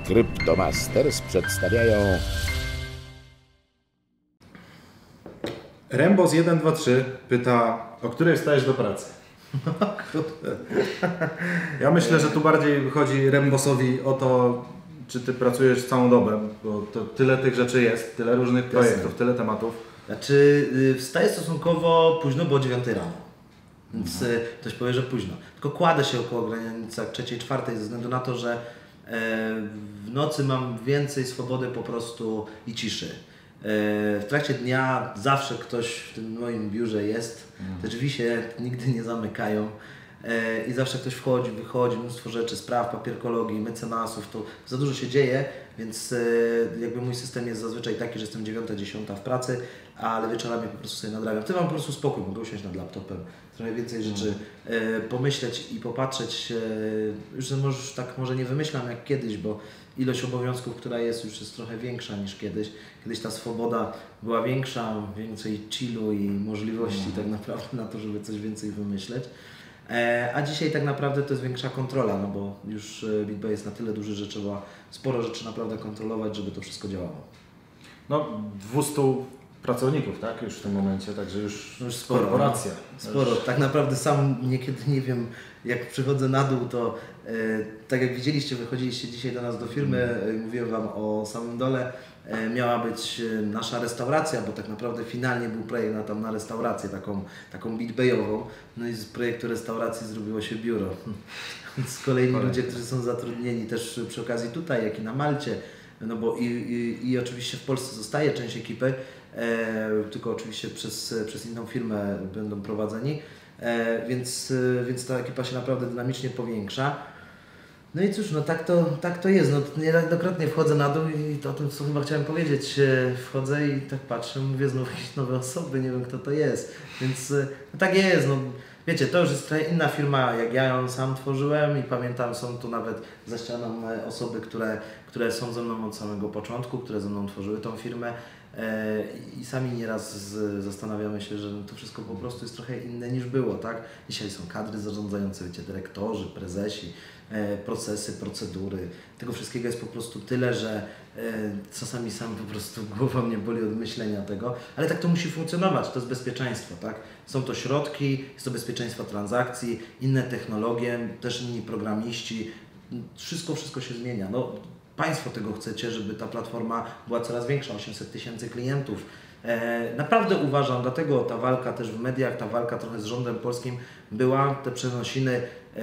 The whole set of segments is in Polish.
Cryptomasters przedstawiają Rembos 123 pyta, o której wstajesz do pracy? Ja myślę, że tu bardziej chodzi Rembosowi o to, czy ty pracujesz całą dobę, bo to tyle tych rzeczy jest, tyle różnych projektów, tyle tematów. Znaczy, wstaję stosunkowo późno, bo o 9 rano. Więc ktoś powie, że późno. Tylko kładę się około granicy 3-4 ze względu na to, że w nocy mam więcej swobody po prostu i ciszy. W trakcie dnia zawsze ktoś w tym moim biurze jest. Te drzwi się nigdy nie zamykają. I zawsze ktoś wchodzi, wychodzi, mnóstwo rzeczy, spraw, papierkologii, mecenasów, to za dużo się dzieje, więc jakby mój system jest zazwyczaj taki, że jestem 9-10 w pracy, ale wieczorami po prostu sobie nadrabiam. Wtedy mam po prostu spokój, mogę usiąść nad laptopem, trochę więcej rzeczy pomyśleć i popatrzeć. Już tak może nie wymyślam jak kiedyś, bo ilość obowiązków, która jest, już jest trochę większa niż kiedyś. Kiedyś ta swoboda była większa, więcej chillu i możliwości tak naprawdę na to, żeby coś więcej wymyśleć. A dzisiaj tak naprawdę to jest większa kontrola, no bo już BitBay jest na tyle duży, że trzeba sporo rzeczy naprawdę kontrolować, żeby to wszystko działało. No 200 pracowników, tak? Już w tym momencie, także już sporo. Korporacja. Sporo. Już... Tak naprawdę sam niekiedy nie wiem, jak przychodzę na dół, to tak jak widzieliście, wychodziliście dzisiaj do nas do firmy, mówiłem Wam o samym dole, miała być nasza restauracja, bo tak naprawdę finalnie był projekt na restaurację taką BitBayową. No i z projektu restauracji zrobiło się biuro. Więc kolejni ludzie, którzy są zatrudnieni też przy okazji tutaj, jak i na Malcie, no bo i oczywiście w Polsce zostaje część ekipy, tylko oczywiście przez inną firmę będą prowadzeni, więc ta ekipa się naprawdę dynamicznie powiększa. No i cóż, no tak to jest. No, niejednokrotnie wchodzę na dół i to o tym, co chyba chciałem powiedzieć. Wchodzę i tak patrzę, mówię, znowu jakieś nowe osoby, nie wiem kto to jest. Więc no tak jest. No, wiecie, to już jest trochę inna firma, jak ja ją sam tworzyłem i pamiętam, są tu nawet za ścianą osoby, które są ze mną od samego początku, które ze mną tworzyły tą firmę. I sami nieraz zastanawiamy się, że to wszystko po prostu jest trochę inne niż było, tak? Dzisiaj są kadry zarządzające, wiecie, dyrektorzy, prezesi, procesy, procedury. Tego wszystkiego jest po prostu tyle, że czasami sam po prostu głowa mnie boli od myślenia tego, ale tak to musi funkcjonować, to jest bezpieczeństwo, tak? Są to środki, jest to bezpieczeństwo transakcji, inne technologie, też inni programiści, wszystko się zmienia. No, Państwo tego chcecie, żeby ta platforma była coraz większa, 800 000 klientów. Naprawdę uważam, dlatego ta walka też w mediach, ta walka trochę z rządem polskim była, te przenosiny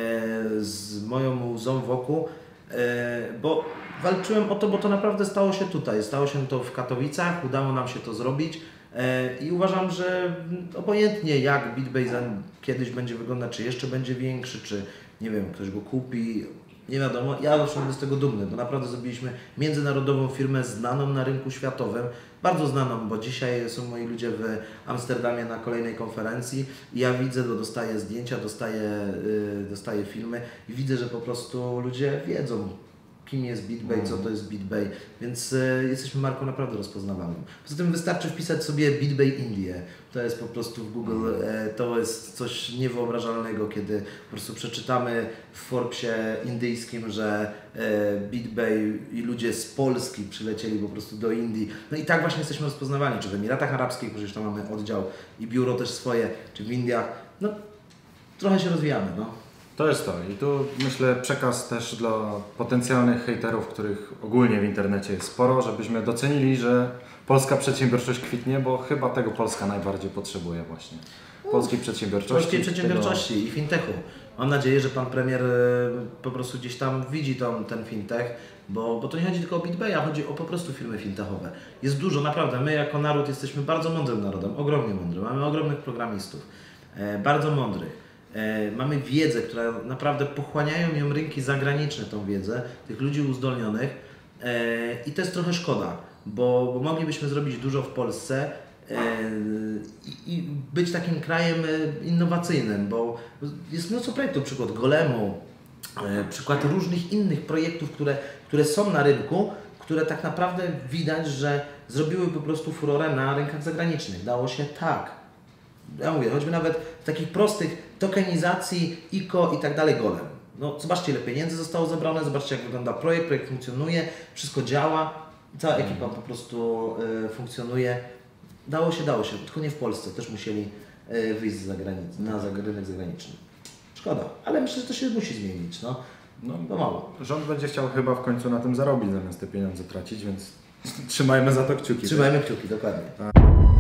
z moją łzą wokół, bo walczyłem o to, bo to naprawdę stało się tutaj. Stało się to w Katowicach, udało nam się to zrobić i uważam, że obojętnie jak BitBay kiedyś będzie wyglądać, czy jeszcze będzie większy, czy nie wiem, ktoś go kupi, nie wiadomo, ja zawsze będę z tego dumny, bo naprawdę zrobiliśmy międzynarodową firmę znaną na rynku światowym, bardzo znaną, bo dzisiaj są moi ludzie w Amsterdamie na kolejnej konferencji i ja widzę, dostaję zdjęcia, dostaję filmy i widzę, że po prostu ludzie wiedzą, kim jest BitBay, co to jest BitBay, więc jesteśmy marką naprawdę rozpoznawalną. Poza tym wystarczy wpisać sobie BitBay Indie. To jest po prostu w Google, to jest coś niewyobrażalnego, kiedy po prostu przeczytamy w Forbesie indyjskim, że BitBay i ludzie z Polski przylecieli po prostu do Indii. No i tak właśnie jesteśmy rozpoznawani, czy w Emiratach Arabskich, przecież tam mamy oddział i biuro też swoje, czy w Indiach. No, trochę się rozwijamy, no. To jest to i tu myślę przekaz też dla potencjalnych hejterów, których ogólnie w internecie jest sporo, żebyśmy docenili, że polska przedsiębiorczość kwitnie, bo chyba tego Polska najbardziej potrzebuje właśnie. Polskiej przedsiębiorczości. I fintechu. Mam nadzieję, że Pan Premier po prostu gdzieś tam widzi ten fintech, bo to nie chodzi tylko o BitBay, a chodzi o po prostu firmy fintechowe. Jest dużo, naprawdę. My jako naród jesteśmy bardzo mądrym narodem, ogromnie mądrym. Mamy ogromnych programistów, bardzo mądrych. Mamy wiedzę, która naprawdę pochłaniają ją rynki zagraniczne, tą wiedzę, tych ludzi uzdolnionych i to jest trochę szkoda, bo moglibyśmy zrobić dużo w Polsce i być takim krajem innowacyjnym, bo jest mnóstwo projektów, przykład Golemu, przykład różnych innych projektów, które są na rynku, które tak naprawdę widać, że zrobiły po prostu furorę na rynkach zagranicznych. Dało się tak. Ja mówię, choćby nawet w takich prostych tokenizacji, ICO i tak dalej Golem. No, zobaczcie, ile pieniędzy zostało zebrane, zobaczcie, jak wygląda projekt funkcjonuje, wszystko działa, cała ekipa po prostu funkcjonuje. Dało się, tylko nie w Polsce, też musieli wyjść z zagranicy, na rynek zagraniczny. Szkoda, ale myślę, że to się musi zmienić, no. No mało. Rząd będzie chciał chyba w końcu na tym zarobić, zamiast te pieniądze tracić, więc trzymajmy za to kciuki. Trzymajmy kciuki, dokładnie.